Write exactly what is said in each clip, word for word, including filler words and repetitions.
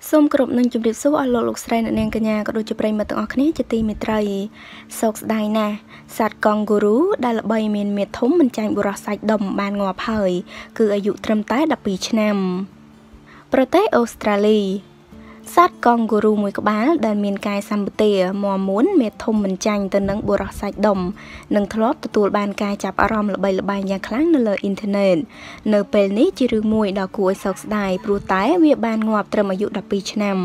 សូមគោរពនឹងជម្រាបសួរអស់លោកលោកស្រីអ្នកនាងកញ្ញាក៏ដូចជាប្រិយមិត្តទាំងអស់គ្នាជាទីមេត្រីសោកស្ដាយណាស់សត្វកង់ហ្គូរូដែលល្បីមានមាឌធំមិនចាញ់បុរសសាច់ដុំបានងាប់ហើយគឺអាយុត្រឹមតែដប់ពីរឆ្នាំប្រទេសអូស្ត្រាលីសត្វកង់ហ្គូរូមួយក្បាលដែលមានកាយសម្បទាមាំមួនមាឌធំមិនចាញ់ទៅនឹងបុរសសាច់ដុំនិងធ្លាប់ទទួលបានការចាប់អារម្មណ៍ល្បីល្បាញយ៉ាងខ្លាំងនៅលើអ៊ីនធឺណិតនៅពេលនេះជារឿងមួយដ៏គួរឲ្យសោកស្ដាយព្រោះតែវាបានងាប់ត្រឹមអាយុដប់ពីរឆ្នាំ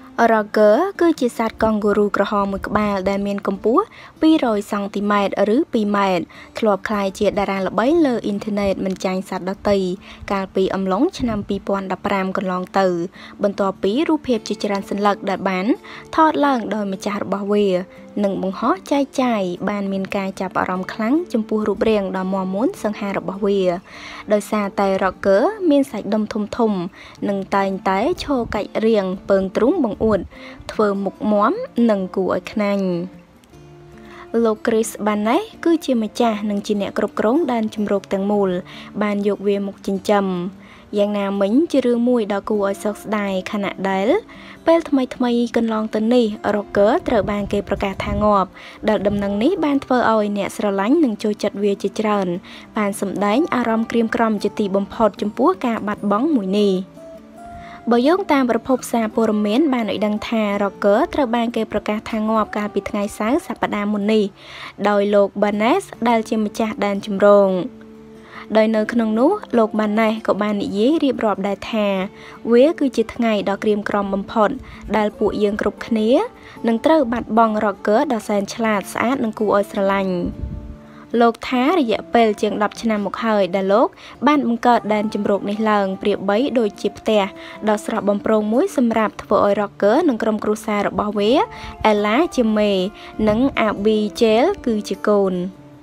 Roger គឺជាសត្វកង់ហ្គូរូក្រហមមួយក្បាលដែលមានកម្ពស់ពីររយសង់ទីម៉ែត្រឬពីរម៉ែត្រធ្លាប់ក្លាយជាតារាល្បីលើអ៊ីនធឺណិតមិនចាញ់សត្វដទៃកាលពីអំឡុងឆ្នាំពីរពាន់ដប់ប្រាំកន្លងទៅបន្ទាប់ពីរូបភាពជាច្រើនសន្លឹកដែលបានថតឡើងដោយម្ចាស់របស់វានិងបង្ហោះចែកចាយបានមានការចាប់អារម្មណ៍ខ្លាំងចំពោះរូបរាងដ៏មាំមួនសង្ហារបស់វាដោយសារតែ Roger មានសាច់ដុំធំធំនិងតែងតែឈរកាច់រៀងពើងទ្រូងបង្អួតធ្វើមុខមាំនិងគួរឲ្យខ្នាញ់លោក Chris Barnes គឺជាម្ចាស់និងជាអ្នកគ្រប់គ្រងដែនជម្រកទាំងមូលបានយកវាមកចិញ្ចឹមយ៉ាងណាមិញជារឿងមួយដ៏គួរឲ្យសោកស្ដាយខណៈដែលពេលថ្មីថ្មីកន្លងទៅនេះ Roger ត្រូវបានគេប្រកាសថាងាប់ដែលដំណឹងនេះបានធ្វើឲ្យអ្នកស្រឡាញ់និងចូលចិត្តវាជាច្រើនបានសម្ដែងអារម្មណ៍ក្រៀមក្រំជាទីបំផុតចំពោះការបាត់បង់មួយនេះបើយោងតាមប្រភពសារព័ត៌មានបានឲ្យដឹងថា Roger ត្រូវបានគេប្រកាសថាងាប់កាលពីថ្ងៃសៅរ៍សប្តាហ៍មុននេះដោយលោក Barnes ដែលជាម្ចាស់ដែនជម្រកដោយនៅក្នុងនោះលោក Barnes ក៏បាននិយាយរៀបរាប់ដែរថាវាគឺជាថ្ងៃដ៏ក្រៀមក្រំបំផុតដែលពួកយើងគ្រប់គ្នានឹងត្រូវបាត់បង់ Roger ដ៏សែនឆ្លាតស្អាតនិងគួរឲ្យស្រឡាញ់លោកថារយៈពេលជាងដប់ឆ្នាំមកហើយដែលលោកបានបង្កើតដែនជម្រកនេះឡើងប្រៀបបីដូចជាផ្ទះដ៏ស្រស់បំព្រងមួយសម្រាប់ធ្វើឲ្យ Roger និងក្រុមគ្រួសាររបស់វា Ella ជាមេនិង Abigail គឺជាកូន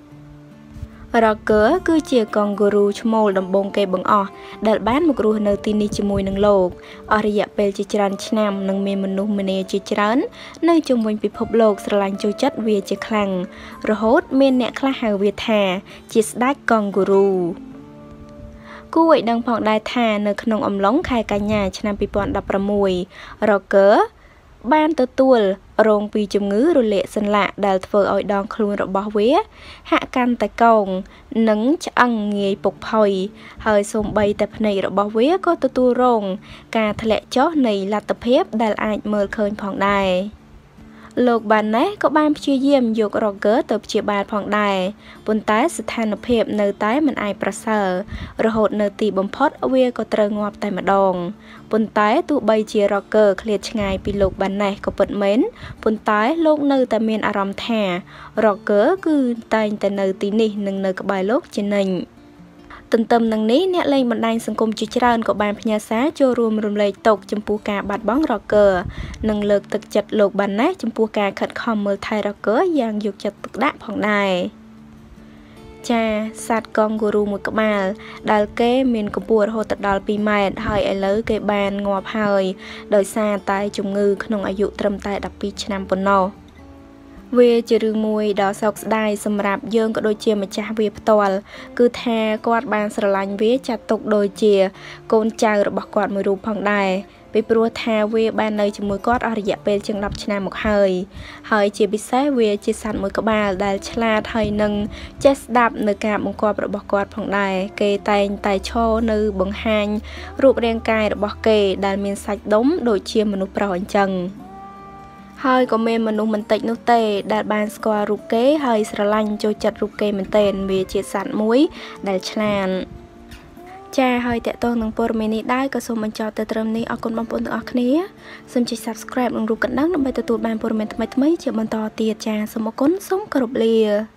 Roger គឺជាកង់ហ្គូរូឈ្មោលដំបូងគេបង្អស់ដែលបានមករស់នៅទីនេះជាមួយនឹងលោកអស់រយៈពេលជាច្រើនឆ្នាំនិងមានមនុស្សម្នាជាច្រើននៅជុំវិញពិភពលោកស្រឡាញ់ចូលចិត្តវាជាខ្លាំងរហូតមានអ្នកខ្លះហៅវាថាជាស្ដេចកង់ហ្គូរូគួរឲ្យដឹងផងដែរថានៅក្នុងអំឡុងខែកញ្ញាឆ្នាំពីរពាន់ដប់ប្រាំមួយ Roger បានទទួលរងពីជំងឺរលាកសន្លាក់ដែលធ្វើឲ្យដងខ្លួនរបស់វាហាក់កាន់តែកោងនិងឆ្អឹងងាយពុកផុយហើយសូម្បីតែភ្នែករបស់វាក៏ទទួលរងការធ្លាក់ចុះនៃលទ្ធភាពដែលអាចមើលឃើញផងដែរលោក Barnes ក៏បានព្យាយាមយក Roger ទៅព្យាបាលផងដែរប៉ុន្តែស្ថានភាពនៅតែមិនអាចប្រសើររហូតនៅទីបំផុតវាក៏ត្រូវងាប់តែម្ដងប៉ុន្តែទោះបីជា Roger ឃ្លាតឆ្ងាយពីលោក Barnes ក៏ពិតមែនប៉ុន្តែលោកនៅតែមានអារម្មណ៍ថា Roger គឺតែងតែនៅទីនេះនិងនៅក្បែរលោកជានិច្ចទន្ទឹមនឹងនេះអ្នកលេងបណ្ដាញសង្គមជាច្រើនក៏បានផ្ញើសារចូលរួមរំលែកទុក្ខចំពោះការបាត់បង់ Roger និងលើកទឹកចិត្តលោក Barnes ចំពោះការខិតខំមើលថែ Roger យ៉ាងយកចិត្តទុកដាក់ផងដែរចាសត្វកង់ហ្គូរូមួយក្បាលដែលគេមានកម្ពស់រហូតដល់ពីរម៉ែត្រហើយឥឡូវគេបានងាប់ហើយដោយសារតែជំងឺក្នុងអាយុត្រឹមតែដប់ពីរឆ្នាំប៉ុណ្ណោះវាជារឿងមួយដ៏សោកស្ដាយសម្រាប់យើងក៏ដូចជាម្ចាស់វាផ្ទាល់គឺថាគាត់បានស្រឡាញ់វាចាត់ទុកដូចជាកូនចៅរបស់គាត់មួយរូបផងដែរពីព្រោះថាវាបាននៅជាមួយគាត់អស់រយៈពេលជាងដប់ឆ្នាំមកហើយហើយជាពិសេសវាជាសត្វមួយក្បាលដែលឆ្លាតហើយនឹងចេះស្ដាប់នៅការបង្គាប់របស់គាត់ផងដែរគេតែងតែឈរនៅបង្ហាញរូបរាងកាយរបស់គេដែលមានសាច់ដុំដូចជាមនុស្សប្រុសអញ្ចឹងហើយក៏មានមនុស្សមិនតិចនោះទេដែលបានស្គាល់រូបគេហើយស្រឡាញ់ចូលចិត្តរូបគេមែនទែនវាជាសត្វមួយដែលឆ្លាតចាហើយតេតងនឹងព័ត៌មាននេះដែរក៏សូមបញ្ចប់ទៅត្រឹមនេះអរគុណបងប្អូនទាំងអស់គ្នាសូមចុច Subscribe និងរូបកណ្ដឹងដើម្បីទទួលបានព័ត៌មានថ្មីៗជាបន្តទៀតចាសូមអរគុណសូមគោរពលា